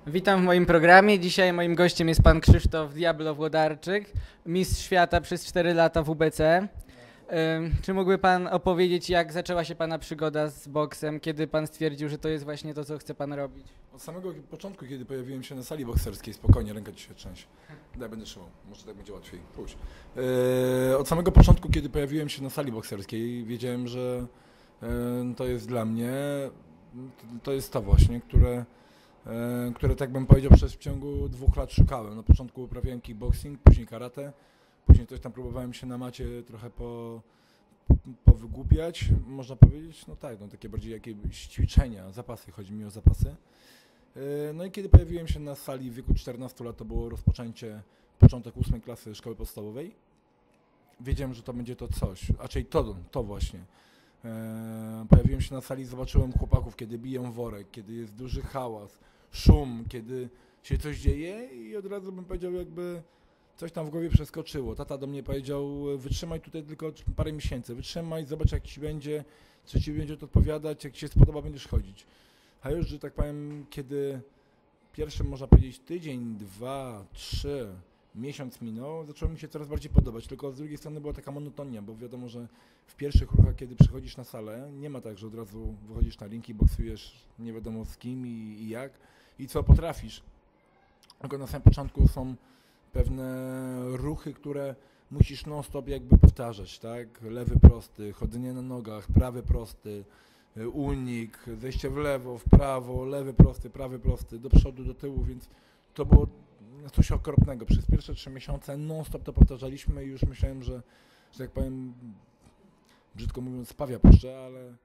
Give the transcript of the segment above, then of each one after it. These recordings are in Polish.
Witam w moim programie. Dzisiaj moim gościem jest pan Krzysztof Diablo Włodarczyk, mistrz świata przez 4 lata w WBC. Czy mógłby pan opowiedzieć, jak zaczęła się pana przygoda z boksem, kiedy pan stwierdził, że to jest właśnie to, co chce pan robić? Od samego początku, kiedy pojawiłem się na sali bokserskiej, spokojnie, ręka ci się trzęsie. Daj, będę trzymał, może tak będzie łatwiej. Pójdź. Od samego początku, kiedy pojawiłem się na sali bokserskiej, wiedziałem, że to jest dla mnie, to jest to właśnie, które tak bym powiedział w ciągu 2 lat szukałem. Na początku uprawiałem kickboxing, później karate, później coś tam próbowałem się na macie trochę powygłupiać, można powiedzieć, no tak, no takie bardziej jakieś ćwiczenia, zapasy, chodzi mi o zapasy. No i kiedy pojawiłem się na sali w wieku 14 lat, to było początek 8 klasy szkoły podstawowej. Wiedziałem, że to będzie to coś, a raczej to właśnie. Pojawiłem się na sali, zobaczyłem chłopaków, kiedy biją worek, kiedy jest duży hałas, szum, kiedy się coś dzieje i od razu bym powiedział, jakby coś tam w głowie przeskoczyło. Tata do mnie powiedział, wytrzymaj tutaj tylko parę miesięcy, wytrzymaj, zobacz jak ci będzie, czy ci będzie to odpowiadać, jak ci się spodoba, będziesz chodzić. A już, że tak powiem, kiedy pierwszy, można powiedzieć, tydzień, 2, 3, miesiąc minął, zaczęło mi się coraz bardziej podobać, tylko z drugiej strony była taka monotonia, bo wiadomo, że w pierwszych ruchach, kiedy przychodzisz na salę, nie ma tak, że od razu wychodzisz na ring i boksujesz nie wiadomo z kim i jak i co potrafisz. Tylko na samym początku są pewne ruchy, które musisz non-stop jakby powtarzać, tak? Lewy prosty, chodzenie na nogach, prawy prosty, unik, zejście w lewo, w prawo, lewy prosty, prawy prosty, do przodu, do tyłu, więc to było coś okropnego. Przez pierwsze 3 miesiące non-stop to powtarzaliśmy i już myślałem, że tak powiem, brzydko mówiąc, spawia puszczę, ale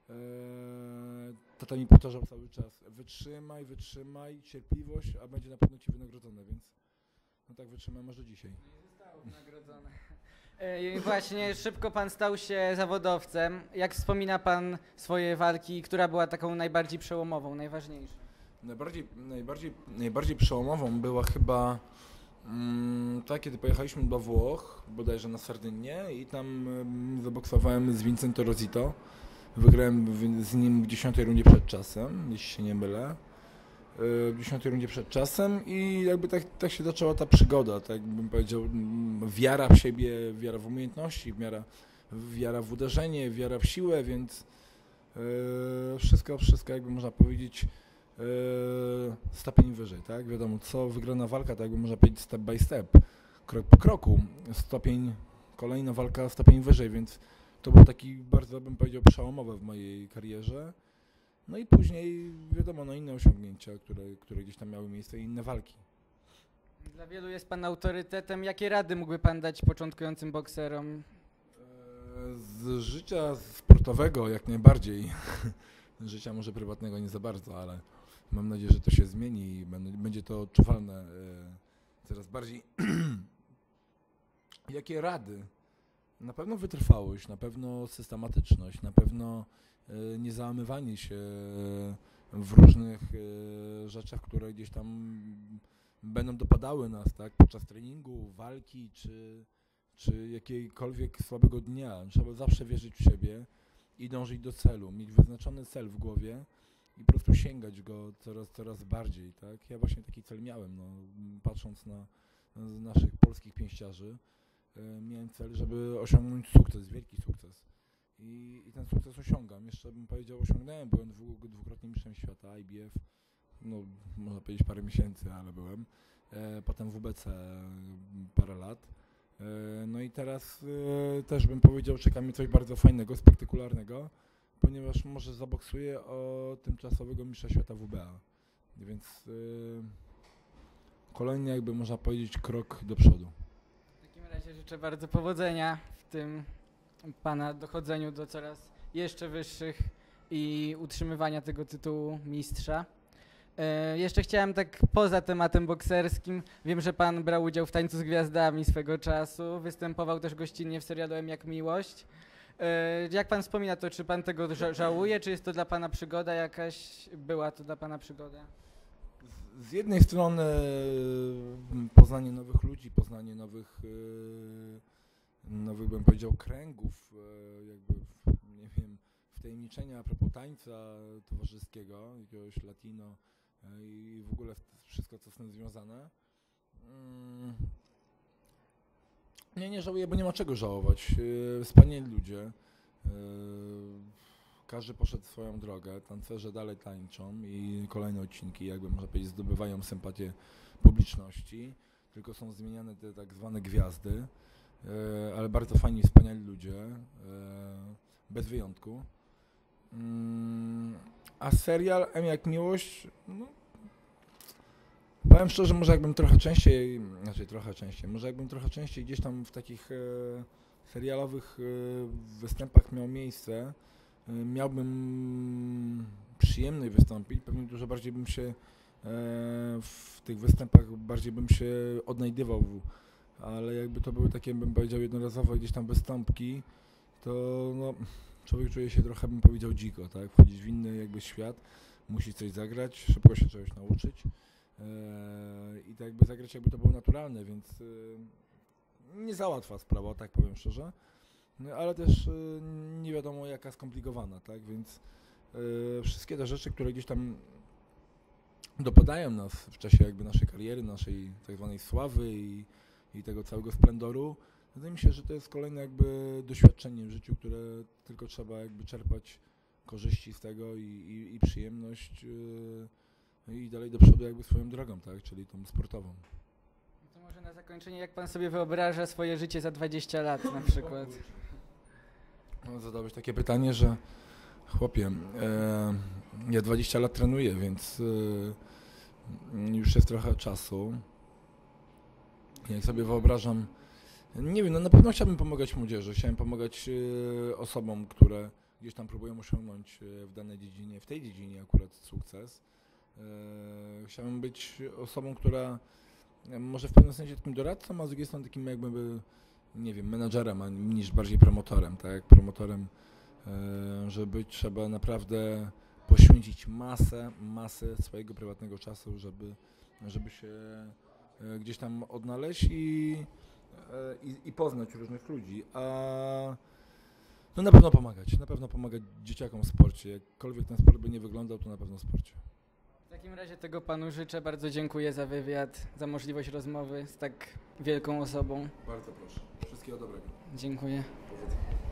tata mi powtarzał cały czas, wytrzymaj, wytrzymaj, cierpliwość, a będzie na pewno ci wynagrodzone, więc no tak wytrzymałem aż do dzisiaj. Nie zostało wynagrodzone. I właśnie szybko pan stał się zawodowcem. Jak wspomina pan swoje walki, która była taką najbardziej przełomową, najważniejszą? Najbardziej przełomową była chyba ta, kiedy pojechaliśmy do Włoch, bodajże na Sardynię i tam zaboksowałem z Vincento Rosito. Wygrałem z nim w 10. rundzie przed czasem, jeśli się nie mylę. W 10. rundzie przed czasem i jakby tak się zaczęła ta przygoda, tak bym powiedział, wiara w siebie, wiara w umiejętności, wiara w uderzenie, wiara w siłę, więc wszystko jakby można powiedzieć stopień wyżej, tak? Wiadomo, co wygrana walka, tak jakby można powiedzieć step by step, krok po kroku, kolejna walka, stopień wyżej, więc to był taki bardzo, bym powiedział, przełomowy w mojej karierze. No i później, wiadomo, no inne osiągnięcia, które gdzieś tam miały miejsce i inne walki. Dla wielu jest pan autorytetem. Jakie rady mógłby pan dać początkującym bokserom? Z życia sportowego jak najbardziej. Życia może prywatnego nie za bardzo, ale mam nadzieję, że to się zmieni i będzie to odczuwalne coraz bardziej. Jakie rady? Na pewno wytrwałość, na pewno systematyczność, na pewno nie załamywanie się w różnych rzeczach, które gdzieś tam będą dopadały nas, tak, podczas treningu, walki czy jakiegokolwiek słabego dnia. Trzeba zawsze wierzyć w siebie i dążyć do celu, mieć wyznaczony cel w głowie i po prostu sięgać go coraz bardziej, tak. Ja właśnie taki cel miałem, no, patrząc na naszych polskich pięściarzy, miałem cel, żeby osiągnąć sukces, wielki sukces. I ten sukces osiągam. Jeszcze bym powiedział, osiągnąłem, byłem dwukrotnym mistrzem świata, IBF, no można powiedzieć parę miesięcy, ale byłem. Potem WBC parę lat. No i teraz też bym powiedział, czeka mnie coś bardzo fajnego, spektakularnego, ponieważ może zaboksuję o tymczasowego mistrza świata WBA. Więc kolejny, jakby można powiedzieć, krok do przodu. W takim razie życzę bardzo powodzenia w tym pana dochodzeniu do coraz jeszcze wyższych i utrzymywania tego tytułu mistrza. Jeszcze chciałem tak poza tematem bokserskim, wiem, że pan brał udział w Tańcu z Gwiazdami swego czasu, występował też gościnnie w serialu Jak Miłość. Jak pan wspomina to, czy pan tego żałuje, czy jest to dla pana przygoda jakaś, była to dla pana przygoda? Z jednej strony poznanie nowych ludzi, poznanie nowych bym powiedział kręgów, jakby nie wiem, wtajemniczenia a propos tańca towarzyskiego, jakiegoś latino, i w ogóle wszystko, co z tym związane. Nie żałuję, bo nie ma czego żałować. Wspaniali ludzie. Każdy poszedł swoją drogę. Tancerze dalej tańczą i kolejne odcinki, jakby można powiedzieć, zdobywają sympatię publiczności. Tylko są zmieniane te tak zwane gwiazdy. Ale bardzo fajni, wspaniali ludzie. Bez wyjątku. A serial M jak miłość, no, powiem szczerze, może jakbym trochę częściej gdzieś tam w takich serialowych występach miał miejsce, miałbym przyjemność wystąpić, pewnie dużo bardziej bym się w tych występach bardziej bym się odnajdywał, ale jakby to były takie, bym powiedział, jednorazowe gdzieś tam występki, to no, człowiek czuje się trochę, bym powiedział, dziko, tak? Wchodzić w inny jakby świat, musi coś zagrać, szybko się czegoś nauczyć i tak jakby zagrać, jakby to było naturalne, więc nie za łatwa sprawa, tak powiem szczerze, ale też nie wiadomo jaka skomplikowana, tak? Więc wszystkie te rzeczy, które gdzieś tam dopadają nas w czasie jakby naszej kariery, naszej tak zwanej sławy i tego całego splendoru, wydaje mi się, że to jest kolejne jakby doświadczenie w życiu, które tylko trzeba jakby czerpać korzyści z tego i przyjemność i dalej do przodu jakby swoją drogą, tak, czyli tą sportową. To może na zakończenie, jak pan sobie wyobraża swoje życie za 20 lat na przykład? No, zadałeś takie pytanie, że chłopie, ja 20 lat trenuję, więc już jest trochę czasu. Jak sobie wyobrażam, nie wiem, no na pewno chciałbym pomagać młodzieży, chciałem pomagać osobom, które gdzieś tam próbują osiągnąć w danej dziedzinie, w tej dziedzinie akurat sukces. Chciałem być osobą, która może w pewnym sensie takim doradcą, a z drugiej strony takim jakby, nie wiem, menadżerem, niż bardziej promotorem, tak? Promotorem, żeby trzeba naprawdę poświęcić masę swojego prywatnego czasu, żeby się gdzieś tam odnaleźć i poznać różnych ludzi, a no na pewno pomagać dzieciakom w sporcie, jakkolwiek ten sport by nie wyglądał, to na pewno w sporcie. W takim razie tego panu życzę, bardzo dziękuję za wywiad, za możliwość rozmowy z tak wielką osobą. Bardzo proszę, wszystkiego dobrego. Dziękuję. Powodzenia.